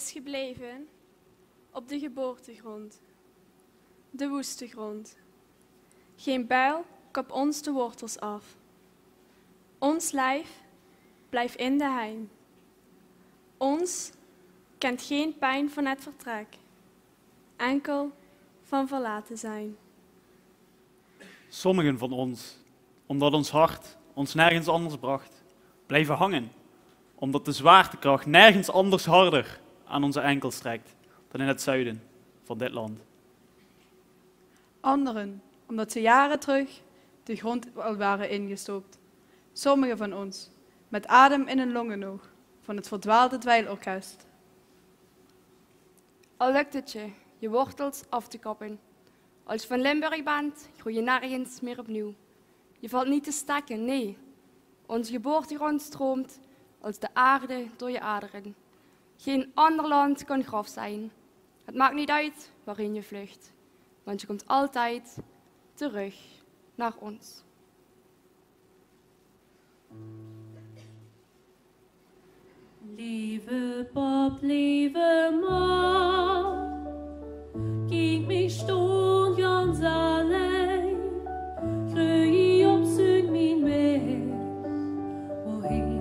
is gebleven op de geboortegrond, de woeste grond. Geen buil kap ons de wortels af. Ons lijf blijft in de hein. Ons kent geen pijn van het vertrek, enkel van verlaten zijn. Sommigen van ons, omdat ons hart ons nergens anders bracht, blijven hangen, omdat de zwaartekracht nergens anders harder aan onze enkel strekt dan in het zuiden van dit land. Anderen, omdat ze jaren terug de grond al waren ingestoopt. Sommigen van ons, met adem in hun longen nog, van het verdwaalde dweilorkest. Al lukt het je wortels af te kappen. Als je van Limburg bent, groei je nergens meer opnieuw. Je valt niet te stekken, nee. Onze geboortegrond stroomt als de aarde door je aderen. Geen ander land kan graf zijn. Het maakt niet uit waarin je vlucht, want je komt altijd terug naar ons. Lieve Pop, lieve Mam, kijk mich stond ganz allein, groei op zoek mijn weg, woheen?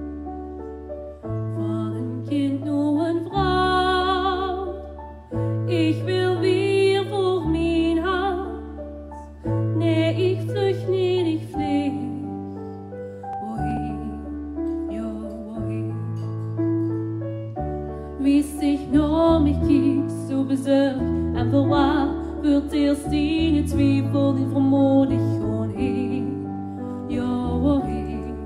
Van een kind naar een vrouw, ik wil weer voor mijn hart, nee, ik vlucht niet, ik vlieg, woheen? Ja, woheen? Wie sich naar mich kijkt, zo bezorgd en verwaard, wird eerst in het twijfel en vermoed ik gewoon heen. Ja, waarheen?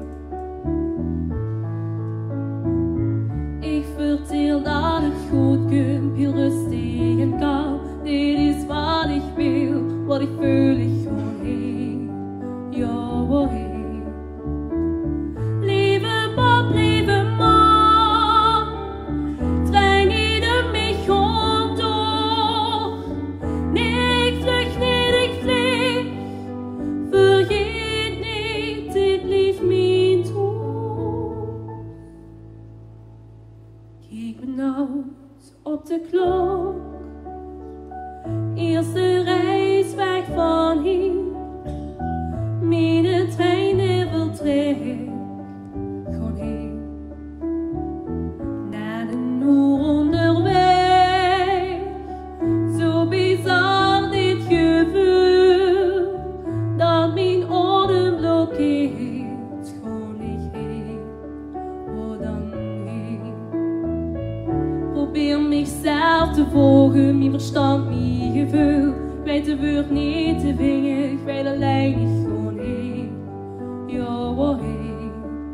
Ik vertel dat het goed komt, heel rustig en kalm. Dit is wat ik wil, wat ik voel, ik gewoon heen. Ja, waarheen? Lieve Pop, lieve Mam, trein niet op mich door. Nee, ik vlucht niet, ik vlieg. Vergeet niet, dit blieft mijn droom. Kijk benauwd op de klok. Eerste reis weg van hier. Mijn trein wil trek. Gewoon heen. Naar de noord onderweg. Zo bizar dit gevoel. Dat mijn adem blokkeert. Gewoon niet heen. Oh, dan heen. Probeer mijzelf te volgen, mijn verstand, mijn gevoel. Ik weet de woord niet te vingen, ik weet alleen niet gewoon heen. Ja, waarheen?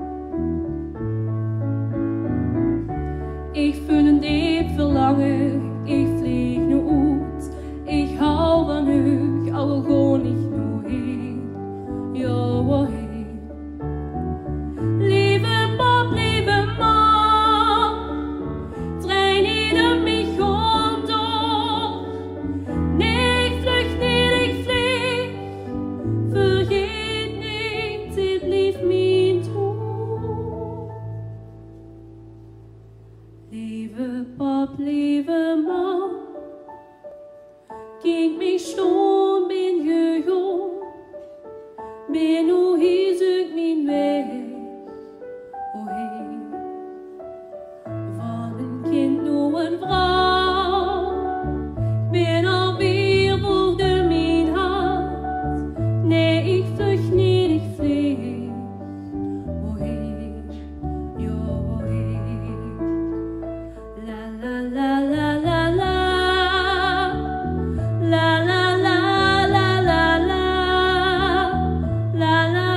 Ik voel een diep verlangen, ik vlieg nu uit. Ik hou van u, ik hou er gewoon niet nu heen. Ja, waarheen? Lieve Pop, lieve Mam, trein niet op mich door. Nee, ik vlucht niet, ik vlieg. Vergeet niet, dit blieft mijn droom. Lieve Pop, lieve Mam, kijk mich stond, ben gegaan. Ben hoe hier zoek mijn weg. Oh hey. Van een kind naar een vrouw. Ben alweer voor de mijn hart. Nee, ik vlucht niet, ik vlieg. Oh hey. Ja, oh hey. La la la la la la. La la la la la la. La la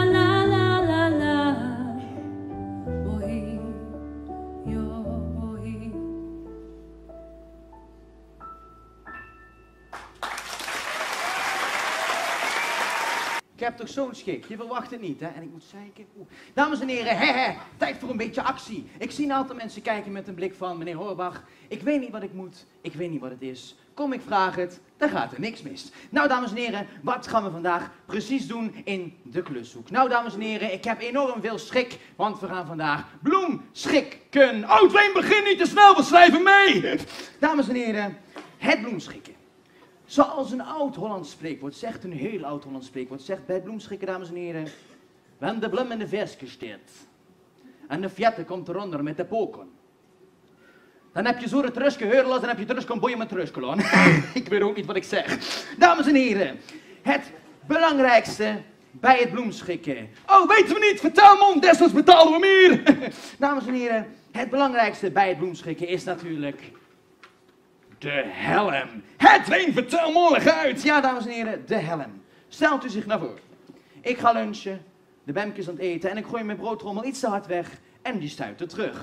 Ik heb toch zo'n schik, je verwacht het niet, hè? En ik moet zeiken. Dames en heren, tijd voor een beetje actie. Ik zie een aantal mensen kijken met een blik van, meneer Horbach, ik weet niet wat ik moet, ik weet niet wat het is. Kom, ik vraag het, dan gaat er niks mis. Nou, dames en heren, wat gaan we vandaag precies doen in de klushoek? Nou, dames en heren, ik heb enorm veel schik, want we gaan vandaag bloemschikken. Oh, Dwayne, begin niet te snel, we schrijven mee! Dames en heren, het bloemschikken. Zoals een oud-Hollands spreekwoord zegt, een heel oud-Hollands spreekwoord zegt bij bloemschikken, dames en heren, wenn de bloem in de versje staat en de fjette komt eronder met de poken, dan heb je zo de truske heurlas en heb je truske een boeien met truskelon. Ik weet ook niet wat ik zeg. Dames en heren, het belangrijkste bij het bloemschikken. Oh, weten we niet, vertel man, desnoods betalen we meer. Dames en heren, het belangrijkste bij het bloemschikken is natuurlijk de helm. Het vertel morgen uit. Ja, dames en heren, de helm. Stelt u zich naar voor. Ik ga lunchen, de Bemke is aan het eten en ik gooi mijn broodrommel iets te hard weg en die stuit er terug.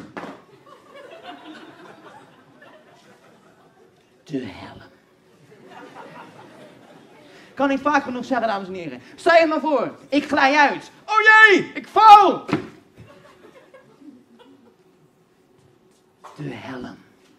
De helm. Kan ik vaak genoeg zeggen, dames en heren. Stel je maar voor, ik glij uit. Oh jee, ik val. De helm.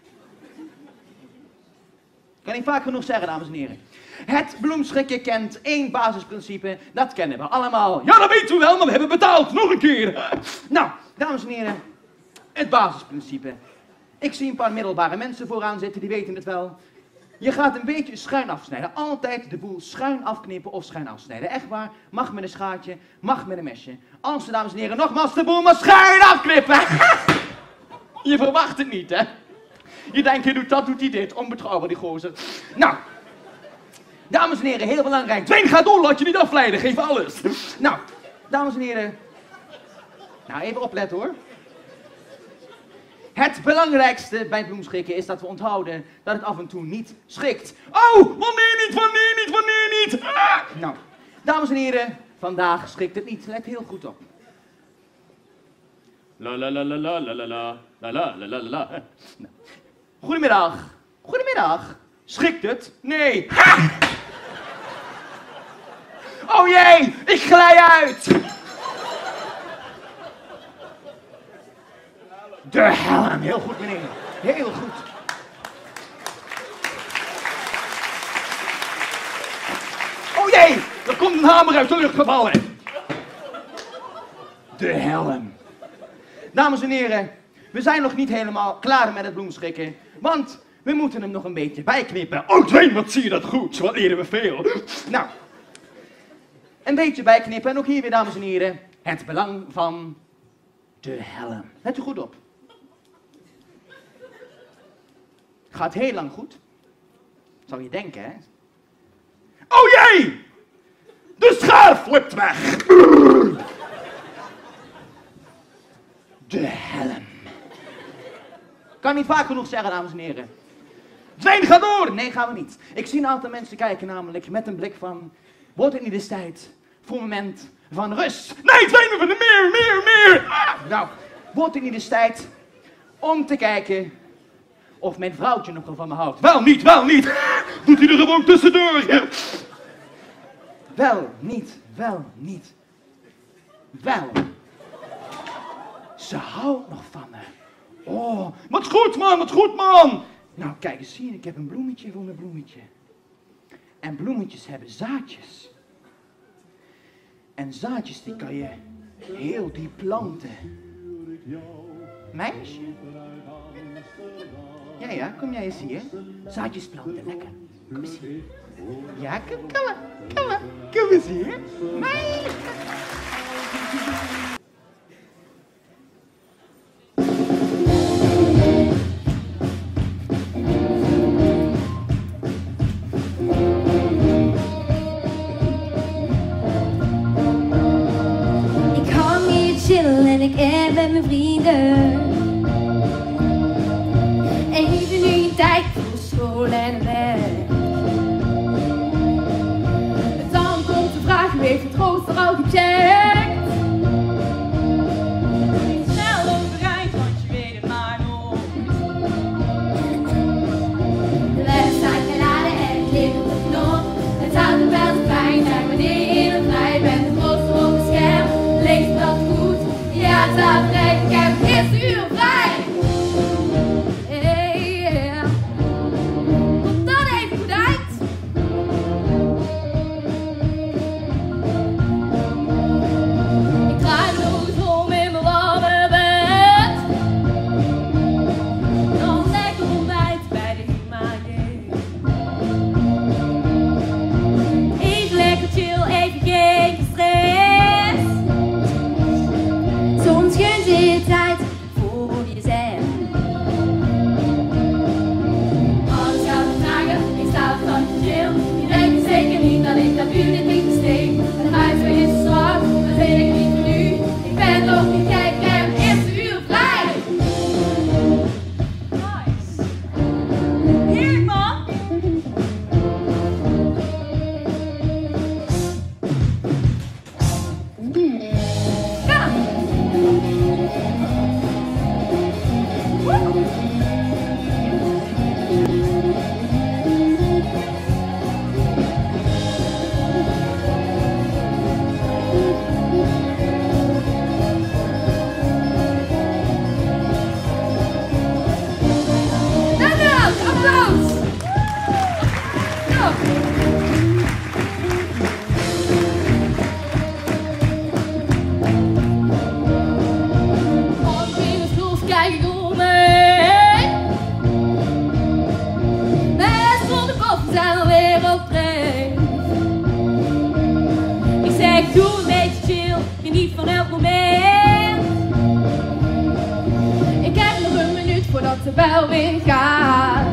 Kan ik vaak genoeg zeggen, dames en heren. Het bloemschikken kent één basisprincipe, dat kennen we allemaal. Ja, dat weten we wel, maar we hebben betaald. Nog een keer. Nou, dames en heren, het basisprincipe. Ik zie een paar middelbare mensen vooraan zitten, die weten het wel. Je gaat een beetje schuin afsnijden. Altijd de boel schuin afknippen of schuin afsnijden. Echt waar, mag met een schaartje, mag met een mesje. Anders, dames en heren, nogmaals de boel maar schuin afknippen. Je verwacht het niet, hè? Je denkt, je doet dat, doet hij dit. Onbetrouwbaar, die gozer. Nou, dames en heren, heel belangrijk. Dwayne, ga door, laat je niet afleiden, geef alles. Nou, dames en heren. Nou, even opletten hoor. Het belangrijkste bij het bloemschikken is dat we onthouden dat het af en toe niet schikt. Oh, wanneer niet, wanneer niet, wanneer niet? Ah! Nou, dames en heren, vandaag schikt het niet. Let heel goed op. La la la la la la la la la la la la la. Nou. Goedemiddag. Goedemiddag. Schikt het? Nee. Ha! Oh jee, ik glij uit. De helm. Heel goed, meneer. Heel goed. Oh jee, er komt een hamer uit de lucht gevallen. De helm. Dames en heren, we zijn nog niet helemaal klaar met het bloemschikken, want we moeten hem nog een beetje bijknippen. Oh, Dwayne, wat zie je dat goed? Wat leren we veel. Nou, een beetje bijknippen en ook hier weer, dames en heren, het belang van de helm. Let u goed op. Gaat heel lang goed. Zou je denken, hè? Oh jee! De schaar flipt weg! De helm. Kan niet vaak genoeg zeggen, dames en heren. Dwayne, ga door! Nee, gaan we niet. Ik zie een aantal mensen kijken namelijk met een blik van... Wordt het niet eens tijd voor een moment van rust? Nee, Dwayne, we willen meer! Ah! Nou, wordt het niet eens tijd om te kijken... of mijn vrouwtje nog wel van me houdt. Wel niet! Doet hij er gewoon tussendoor. Wel niet. Ze houdt nog van me. Oh, wat goed man. Nou, kijk eens hier, ik heb een bloemetje voor mijn bloemetje. En bloemetjes hebben zaadjes. En zaadjes, die kan je heel diep planten. Meisje? Ja, kom jij eens hier. Zaadjes planten, lekker. Kom eens hier. Ja, kom eens hier. Meisje. Ik hang hier chillen en ik app met mijn vrienden. Even nu je tijd voor school en werk. Dan komt de vraag, u heeft het rooster al gecheckt. Snel overeind, want je weet het maar nooit. De weg staat geladen en het ligt op de knop. Het zou toch wel zo fijn zijn wanneer je in het wereld drijft. Ik zeg doe een beetje chill, geniet van elk moment. Ik heb nog een minuut voordat de bel weer gaat.